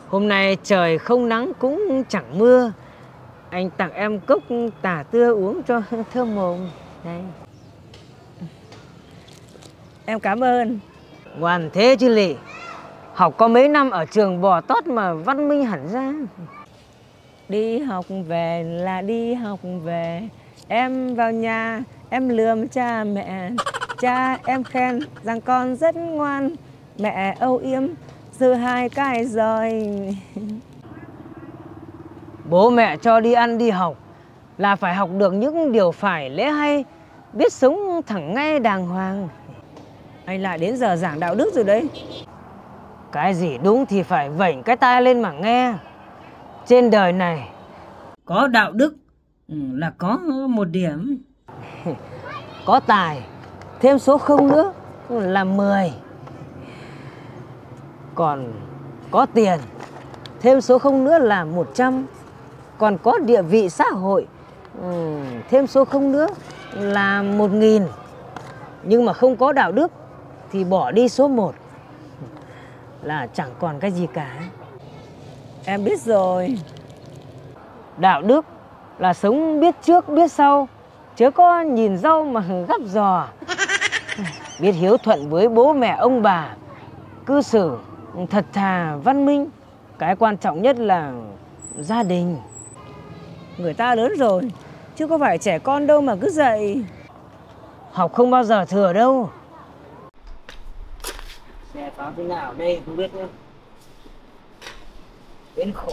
Hôm nay trời không nắng cũng chẳng mưa. Anh tặng em cốc tả tưa uống cho thơm mồm. Đây. Em cảm ơn. Ngoan thế chứ lị. Học có mấy năm ở trường bò tót mà văn minh hẳn ra. Đi học về là đi học về. Em vào nhà, em lườm cha mẹ. Cha em khen rằng con rất ngoan. Mẹ âu yếm giữ 2 cái rồi. Bố mẹ cho đi ăn đi học là phải học được những điều phải lẽ hay, biết sống thẳng ngay đàng hoàng. Anh lại đến giờ giảng đạo đức rồi đấy. Cái gì đúng thì phải vểnh cái tai lên mà nghe. Trên đời này có đạo đức là có một điểm. Có tài thêm số 0 nữa là 10. Còn có tiền thêm số 0 nữa là 100. Còn có địa vị xã hội thêm số 0 nữa là 1000. Nhưng mà không có đạo đức thì bỏ đi số 1 là chẳng còn cái gì cả. Em biết rồi. Đạo đức là sống biết trước biết sau, chớ có nhìn rau mà gắp giò. Biết hiếu thuận với bố mẹ ông bà, cư xử thật thà văn minh. Cái quan trọng nhất là gia đình. Người ta lớn rồi, chứ có phải trẻ con đâu mà cứ dạy. Học không bao giờ thừa đâu. Xe pháo thế nào đây không biết nữa. Đến khổ.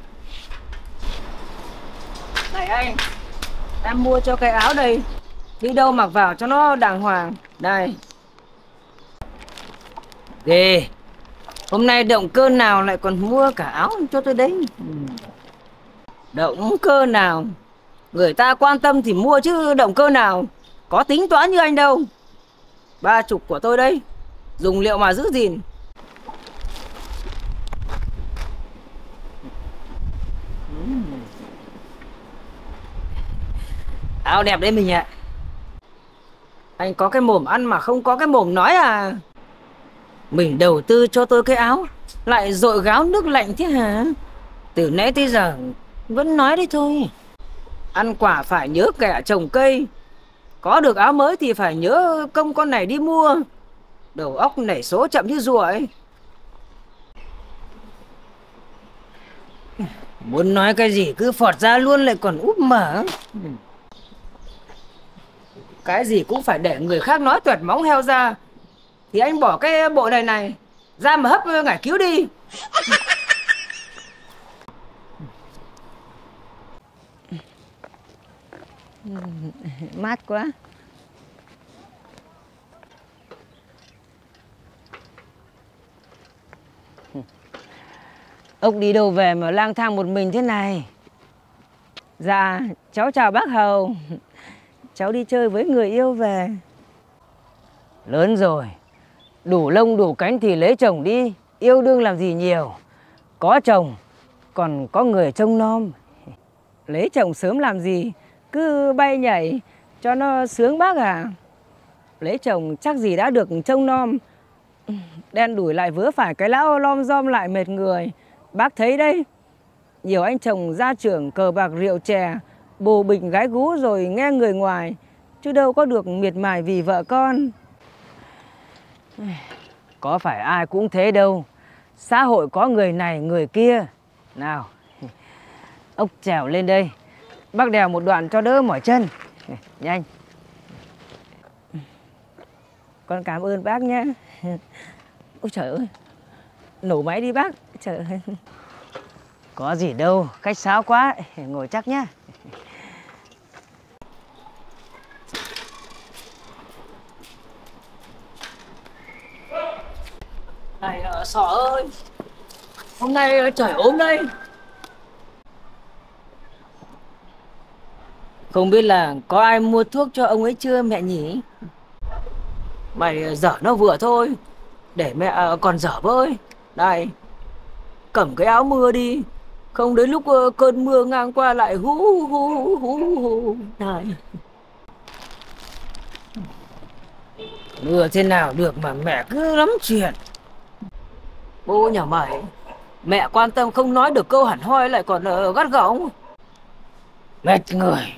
Này anh, em mua cho cái áo đây. Đi đâu mặc vào cho nó đàng hoàng. Đây. Ghê. Hôm nay động cơ nào lại còn mua cả áo cho tôi đấy. Động cơ nào? Người ta quan tâm thì mua chứ động cơ nào. Có tính toán như anh đâu. 30 của tôi đây. Dùng liệu mà giữ gìn. Áo đẹp đấy mình ạ. Anh có cái mồm ăn mà không có cái mồm nói à? Mình đầu tư cho tôi cái áo lại dội gáo nước lạnh thế hả? Từ nãy tới giờ vẫn nói đấy thôi. Ăn quả phải nhớ kẻ trồng cây. Có được áo mới thì phải nhớ công con này đi mua. Đầu óc nảy số chậm như rùa ấy. Muốn nói cái gì cứ phọt ra luôn lại còn úp mở. Cái gì cũng phải để người khác nói tuẹt móng heo ra. Thì anh bỏ cái bộ này ra mà hấp ngải cứu đi. Mát quá. Ốc đi đâu về mà lang thang một mình thế này? Dạ, cháu chào bác Hầu. Cháu đi chơi với người yêu về. Lớn rồi, đủ lông đủ cánh thì lấy chồng đi. Yêu đương làm gì nhiều. Có chồng, còn có người trông nom. Lấy chồng sớm làm gì, cứ bay nhảy cho nó sướng bác à. Lấy chồng chắc gì đã được trông nom. Đen đủi lại vớ phải cái lão lom rom lại mệt người. Bác thấy đấy. Nhiều anh chồng gia trưởng cờ bạc rượu chè, bồ bình gái gú rồi nghe người ngoài, chứ đâu có được miệt mài vì vợ con. Có phải ai cũng thế đâu. Xã hội có người này người kia. Nào, ốc trèo lên đây. Bác đèo một đoạn cho đỡ mỏi chân. Nhanh. Con cảm ơn bác nhé. Ôi trời ơi, nổ máy đi bác. Trời ơi. Có gì đâu, khách sáo quá. Ngồi chắc nhá. Này Sỏ ơi, hôm nay trời ốm đây. Không biết là có ai mua thuốc cho ông ấy chưa mẹ nhỉ? Mày dở nó vừa thôi. Để mẹ còn dở với. Đây, cầm cái áo mưa đi. Không đến lúc cơn mưa ngang qua lại hú hú hú hú. Đây. Mưa thế nào được mà mẹ cứ lắm chuyện. Bố nhà mày Mẹ quan tâm không nói được câu hẳn hoi lại còn gắt gỏng. Mệt người.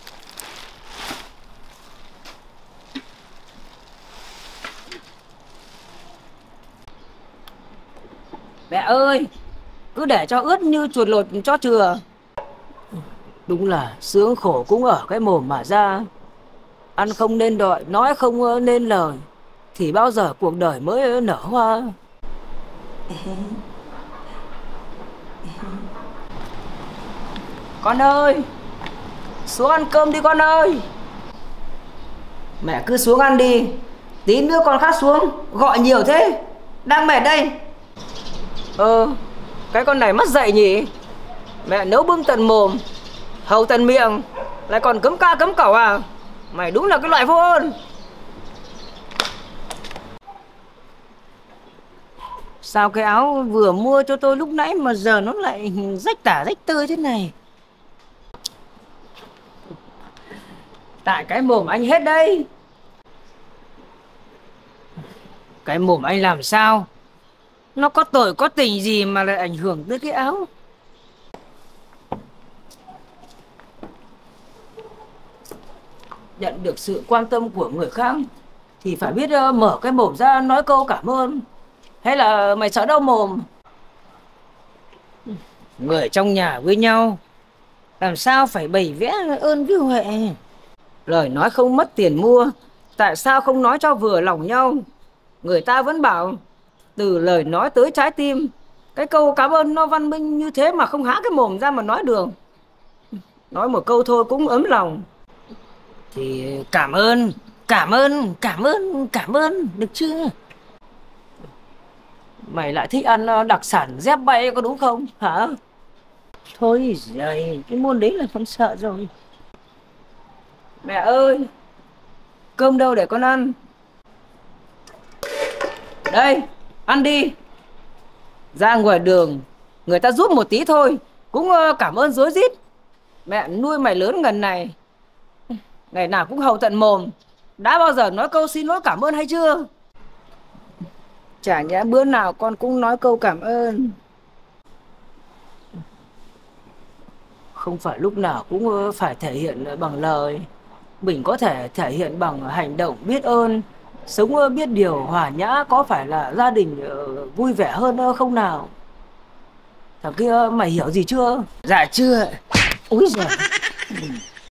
Mẹ ơi, cứ để cho ướt như chuột lột cho chừa. Đúng là sướng khổ cũng ở cái mồm mà ra. Ăn không nên đợi, nói không nên lời, thì bao giờ cuộc đời mới nở hoa. Con ơi, xuống ăn cơm đi con ơi. Mẹ cứ xuống ăn đi, tí nữa con khác xuống, gọi nhiều thế, đang mệt đây. Cái con này mất dạy nhỉ. Mẹ nấu bưng tận mồm, hầu tận miệng, lại còn cấm ca cấm cẩu à. Mày đúng là cái loại vô ơn. Sao cái áo vừa mua cho tôi lúc nãy mà giờ nó lại rách tả rách tơi thế này? Tại cái mồm anh hết đây. Cái mồm anh làm sao? Nó có tội có tình gì mà lại ảnh hưởng tới cái áo? Nhận được sự quan tâm của người khác thì phải biết mở cái mồm ra nói câu cảm ơn. Hay là mày sợ đau mồm? Người trong nhà với nhau làm sao phải bày vẽ ơn với huệ. Lời nói không mất tiền mua, tại sao không nói cho vừa lòng nhau? Người ta vẫn bảo từ lời nói tới trái tim. Cái câu cảm ơn nó văn minh như thế mà không há cái mồm ra mà nói được. Nói một câu thôi cũng ấm lòng. Thì cảm ơn, cảm ơn, được chưa? Mày lại thích ăn đặc sản dép bay có đúng không, hả? Thôi giời, cái môn đấy là con sợ rồi. Mẹ ơi, cơm đâu để con ăn? Đây, ăn đi. Ra ngoài đường, người ta giúp một tí thôi, cũng cảm ơn rối rít. Mẹ nuôi mày lớn ngần này, ngày nào cũng hầu tận mồm. Đã bao giờ nói câu xin lỗi cảm ơn hay chưa? Chả nhẽ bữa nào con cũng nói câu cảm ơn. Không phải lúc nào cũng phải thể hiện bằng lời. Mình có thể thể hiện bằng hành động biết ơn. Sống biết điều hòa nhã, có phải là gia đình vui vẻ hơn không nào? Thằng kia mày hiểu gì chưa? Dạ chưa. Úi giời.